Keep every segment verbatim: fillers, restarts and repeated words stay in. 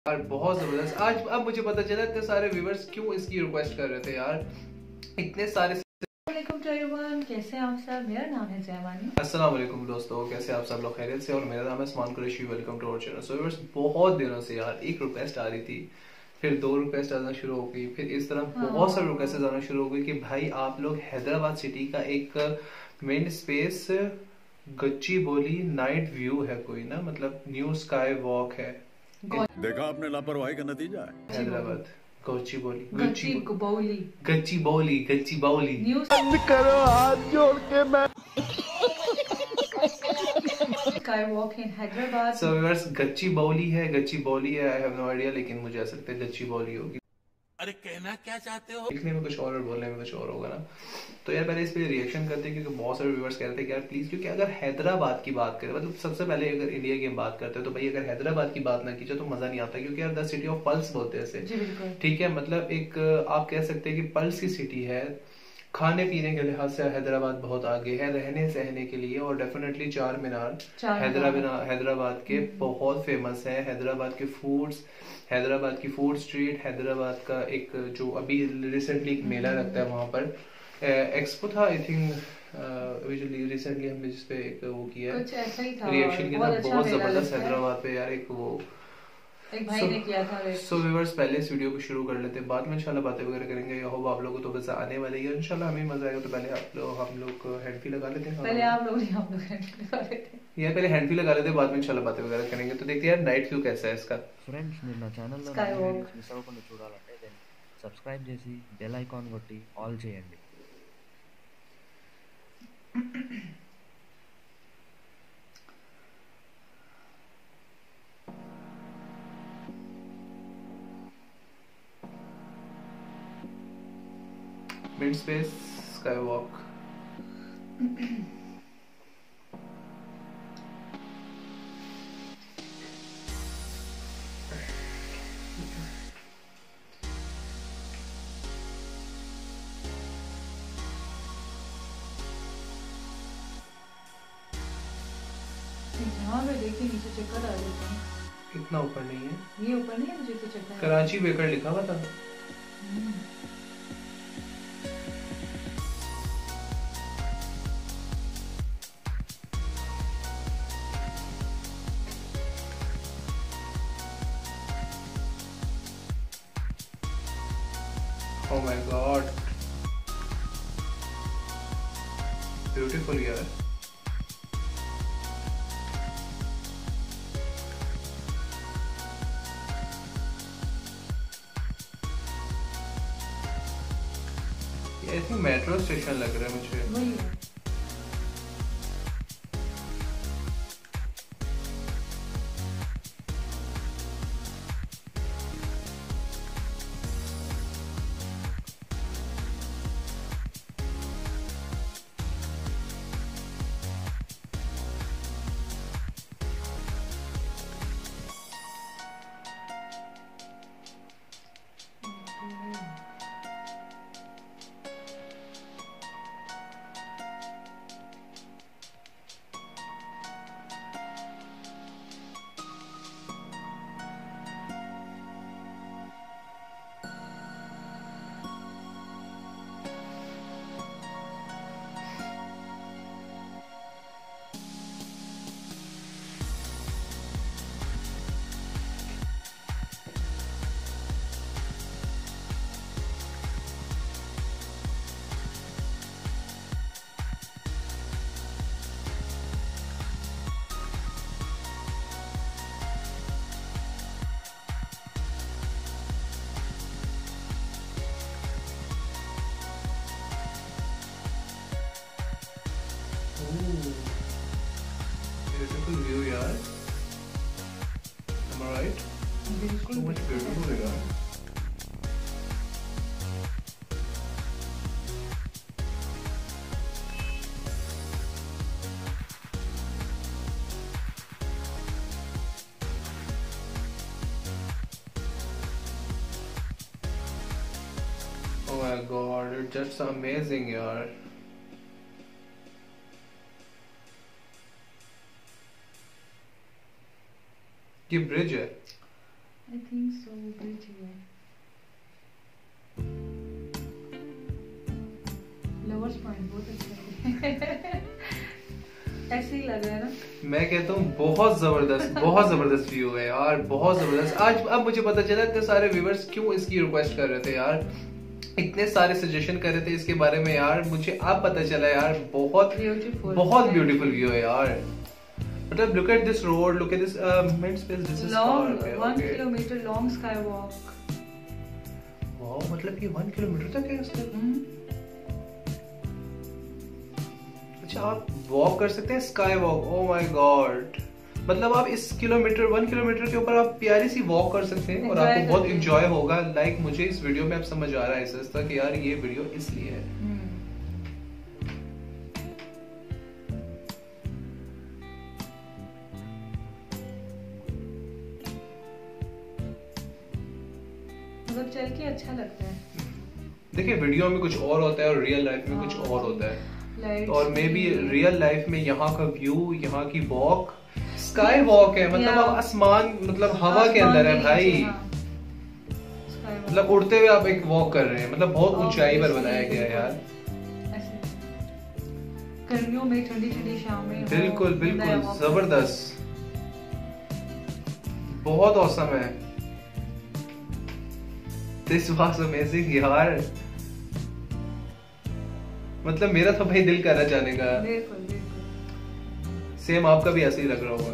यार बहुत जबरदस्त। आज अब मुझे पता चला इतने सारे व्यूअर्स क्यों इसकी रिक्वेस्ट कर रहे थे यार, इतने सारे। कैसे आप सब? मेरा नाम है जयवानी। अस्सलाम वालेकुम दोस्तों, कैसे आप सब लोग खैरियत से? और मेरा नाम है Usman Qureshi. Welcome to our channel. So viewers, बहुत दिनों से यार एक रिक्वेस्ट आ रही थी, फिर दो रिक्वेस्ट आना शुरू हो गई, फिर इस तरह हाँ। बहुत सारे रिक्वेस्ट आना शुरू हो गई कि भाई आप लोग हैदराबाद सिटी का एक मेन स्पेस गच्ची बोली नाइट व्यू है कोई ना, मतलब न्यू स्काई वॉक है। देखा आपने लापरवाही का नतीजा है। हैदराबाद गच्ची बोली गच्ची बौली गच्ची बौली गच्ची बौली न्यूज़ करो हाथ जोड़ के मैं sky walk in Hyderabad. So viewers, Gachibowli है, गच्ची बौली है, आई हैव नो आइडिया, लेकिन मुझे ऐसा लगता है गच्ची बौली होगी। अरे कहना क्या चाहते हो? लिखने में कुछ और और बोलने में कुछ और होगा ना। तो यार पहले इस पे रिएक्शन करते हैं क्योंकि बहुत सारे व्यूअर्स कह रहे थे कि यार प्लीज, क्योंकि अगर हैदराबाद की बात करें, मतलब सबसे पहले अगर इंडिया की हम बात करते हैं तो भाई अगर हैदराबाद की बात ना की जाए तो मजा नहीं आता, क्योंकि यार द सिटी ऑफ पल्स बोलते हैं इसे। ठीक है, मतलब एक आप कह सकते हैं कि पल्स की सिटी है। खाने पीने के लिहाज से हैदराबाद बहुत आगे है, रहने सहने के लिए, और डेफिनेटली चार मीनार हैदराबाद हैदराबाद के बहुत फेमस है। हैदराबाद के फूड्स, हैदराबाद की फूड स्ट्रीट, हैदराबाद का एक जो अभी रिसेंटली एक मेला लगता है वहां पर, एक्सपो था आई थिंक, रिसेंटली हमने जिस पे एक वो किया रिएक्शन किया था, बहुत जबरदस्त हैदराबाद पे यार एक वो एक भाई ने किया था। सो व्यूअर्स, पहले इस वीडियो को शुरू कर लेते हैं, बाद में इंशाल्लाह बातें वगैरह करेंगे। आई होप आप लोगों को तो मजा आने वाली है, इंशाल्लाह हमें मजा आएगा। तो पहले आप लोग हम लोग हैंड फ्री लगा लेते हैं। पहले आप लोग हम लोग हैंड फ्री लगा लेते हैं यार पहले हैंड फ्री लगा लेते हैं, बाद में इंशाल्लाह बातें वगैरह करेंगे। तो देखते हैं यार नाइट व्यू कैसा है इसका। ఫ్రెండ్స్ మీరు నా ఛానల్లో నా వీడియోస్ మిస్ అవ్వకుండా చూడాలంటే దెన్ సబ్స్క్రైబ్ చేసి బెల్ ఐకాన్ కొట్టి ఆల్ చేయండి. Mid space sky walk. यहाँ पे देखिए नीचे चक्कर आ जाते हैं। इतना ऊपर नहीं है, ये ऊपर नहीं है, मुझे तो चक्कर कराची बेकर लिखा हुआ था। Oh my God, beautiful यार। ये आई थिंक मेट्रो स्टेशन लग रहा है मुझे। वही है। Beautiful view यार, am I right? बिल्कुल So much beautiful यार। Oh my God, it's just amazing यार। ये ब्रिज है। आई थिंक सो ब्रिज ही है। लवर्स पॉइंट बहुत अच्छा है। ऐसे ही लग रहा है ना। मैं कहता हूँ बहुत जबरदस्त, बहुत जबरदस्त व्यू है यार, बहुत जबरदस्त। आज अब मुझे पता चला इतने सारे व्यूअर्स क्यों इसकी रिक्वेस्ट कर रहे थे यार, इतने सारे सजेशन कर रहे थे इसके बारे में यार, मुझे अब पता चला यार। बहुत Beautiful. बहुत ब्यूटीफुल व्यू है यार। मतलब look at this road, look at this mid space, this is long one kilometre long sky walk. Wow, मतलब ये वन किलोमीटर तक है इसका। अच्छा, आप वॉक कर सकते हैं, sky walk. Oh my god, मतलब आप इस किलोमीटर वन किलोमीटर के ऊपर आप प्यारी सी वॉक कर सकते हैं और Enjoy आपको बहुत करते हैं। इंजॉय होगा। लाइक मुझे इस वीडियो में अब समझ आ रहा है इस तक कि यार ये वीडियो इसलिए है। मतलब चल के अच्छा लगता है। देखिए वीडियो में कुछ और होता है और रियल लाइफ में कुछ और होता है। Lights और मे बी भी- रियल लाइफ में यहाँ का व्यू, यहाँ की वॉक स्काई वॉक है, मतलब Yeah. आप आसमान, मतलब हवा के अंदर है आसमान के भाई। नीचे, हाँ। Sky walk। मतलब उड़ते हुए आप एक वॉक कर रहे हैं, मतलब बहुत ऊंचाई पर Obviously, बनाया गया है यार। ऐसे गर्मियों में ठंडी ठंडी शाम में हो, बिल्कुल बंदा बिल्कुल walk जबरदस्त, बहुत औसम है। दिस वाज अमेजिंग यार, मतलब मेरा तो भाई दिल कर रहा जाने का। बिल्कुल बिल्कुल। सेम आपका भी ऐसे ही लग रहा होगा।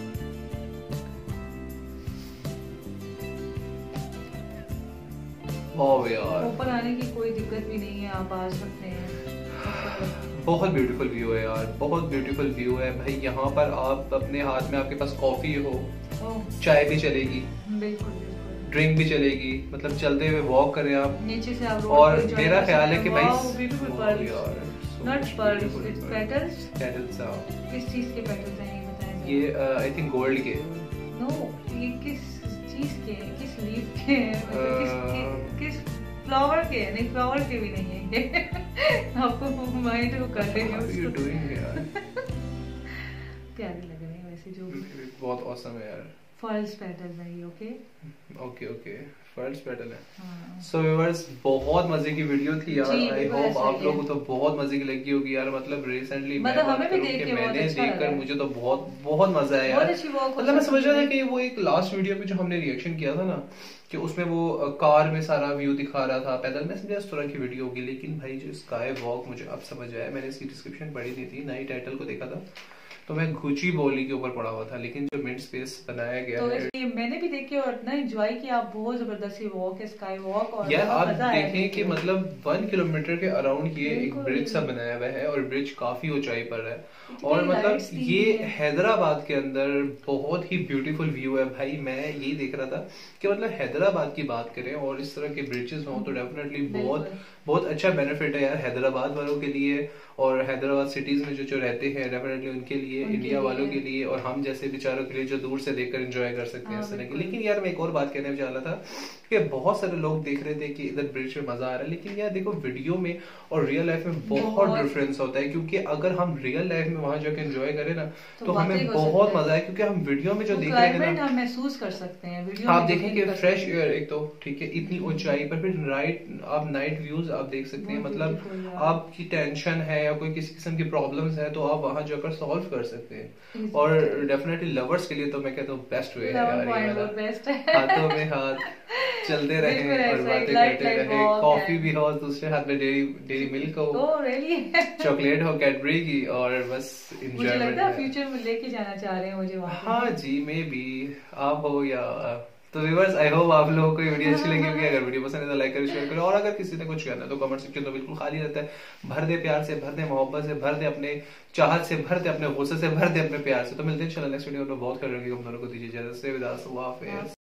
वाह यार, ऊपर आने की कोई दिक्कत भी नहीं है, आप आ सकते हैं। बहुत ब्यूटीफुल व्यू है यार, बहुत ब्यूटीफुल व्यू है भाई। यहाँ पर आप अपने हाथ में आपके पास कॉफी हो, ओह, चाय भी चलेगी, बिल्कुल बिल्कुल। ड्रिंक भी चलेगी, मतलब चलते हुए वॉक करें आप। नीचे से आप रोड और को enjoy मेरा कर ख्याल सकते है कि हैं। भाई Wow, beautiful वाह pearls. यार, so Not much pearls, beautiful it's pearls. petals. Petals, हाँ। किस चीज के पेटल्स हैं ये बताएं। ये आई थिंक गोल्ड के। नो, ये किस चीज के हैं, किस लीफ के हैं, मतलब किस Uh, किस फ्लावर के हैं? नहीं, फ्लावर के भी नहीं है ये। आपको माइंड को कर रहे हैं How are you उसको। doing यार? प्यारे लग रहे हैं वैसे जो बहुत औसम है यार। फॉल्स पेटल्स हैं ये। Okay, okay okay, first petal है। हाँ। सो व्यूअर्स, बहुत मजे की वीडियो थी यार। जी, आई बिल्कुल होप ऐसा आप ही लोगों है। को तो बहुत मजे की लगी होगी यार। मतलब रिसेंटली मतलब हमें भी देख के बहुत मैंने अच्छा देखकर लगा। मुझे तो बहुत बहुत मजा आया बहुत यार। अच्छी walk हो मतलब मैं सकती समझ रहा था है। कि वो एक लास्ट वीडियो पे जो हमने रिएक्शन किया था ना, कि उसमें वो अ, कार में सारा व्यू दिखा रहा था पैदल, मैं समझा इस तरह की वीडियो होगी। लेकिन भाई जो स्काई वॉक, मुझे अब समझ आया। मैंने इसकी डिस्क्रिप्शन पढ़ी नहीं थी, ना ही टाइटल को देखा था, तो मैं गुची बोली के ऊपर पड़ा हुआ था। लेकिन जो मिड स्पेस बनाया गया तो है इसलिए मैंने भी देखे और इतना एंजॉय किया। बहुत जबरदस्त ही वॉक है, स्काई वॉक। और यार बहुत आप मजा आया देखें देख कि के। मतलब वन किलोमीटर के अराउंड ये एक बिल्कुल। ब्रिज सा बनाया हुआ है और ब्रिज काफी ऊंचाई पर है। इतनी और मतलब lights दी ये हुई है। हैदराबाद के अंदर बहुत ही ब्यूटीफुल व्यू है भाई। मैं यही देख रहा था कि मतलब हैदराबाद की बात करें और इस तरह के ब्रिजेस हो तो डेफिनेटली बहुत बिल्कुल। बहुत अच्छा बेनिफिट है यार हैदराबाद वालों के लिए, और हैदराबाद सिटीज में जो जो रहते हैं डेफिनेटली उनके लिए, उनके इंडिया वालों लिए। के लिए, और हम जैसे बेचारों के लिए जो दूर से देखकर एंजॉय कर सकते हैं हाँ, इस तरह की। बिल्कुल। लेकिन यार मैं एक और बात कहने जा रहा था कि बहुत सारे लोग देख रहे थे कि इधर ब्रिज में मजा आ रहा है, लेकिन यार देखो वीडियो में और रियल लाइफ में बहुत बहुत- डिफरेंस होता है। क्योंकि अगर हम रियल लाइफ में वहां जाकर एंजॉय करें ना तो तो हमें वाकई हो बहुत सकता है। मजा है, क्योंकि हम वीडियो में जो वो देख रहे हैं क्लाइमेट ना, हम महसूस कर सकते हैं वीडियो आप में जो देखेंगे feel कर फ्रेश सकते हैं। एयर एक तो ठीक है, इतनी ऊंचाई पर, फिर राइट आप नाइट व्यूज आप देख सकते हैं। बहुत मतलब beautiful यार। आपकी टेंशन है या कोई किसी किस्म की प्रॉब्लम्स है तो आप वहां जाकर सॉल्व कर सकते हैं। Exactly. और डेफिनेटली लवर्स के लिए तो मैं कहता हूँ बेस्ट वे है Lover यार ये point वाला। वो best है। हाथों में हाथ चलते रहे बिल्कुल और ऐसा, बातें एक light करते light रहे, walk कॉफी है। भी हो, दूसरे हाथ में डेरी डेरी मिल्क हो, Oh, really? चॉकलेट हो कैडबरी की, और बस मुझे एंजॉयमेंट लगता है है। फ्यूचर में लेके जाना चाह रहे हैं मुझे वहाँ पे। हाँ जी, मे बी आप हो या तो व्यूअर्स, आई होप आप लोगों को ये वीडियो अच्छी लगी होगी। अगर वीडियो पसंद है तो लाइक करें, शेयर करें, और अगर किसी ने कुछ कहना है तो कमेंट सेक्शन तो बिल्कुल खाली रहता है। भर दे प्यार से, भर दे मोहब्बत से, भर दे अपने चाहत से, भर दे अपने गुस्से से, भर दे अपने प्यार से। तो मिलते हैं इंशाल्लाह नेक्स्ट वीडियो में। बहुत कर रहे हम दोनों को दीजिए इजाजत से, विदा, अल्लाह हाफिज़।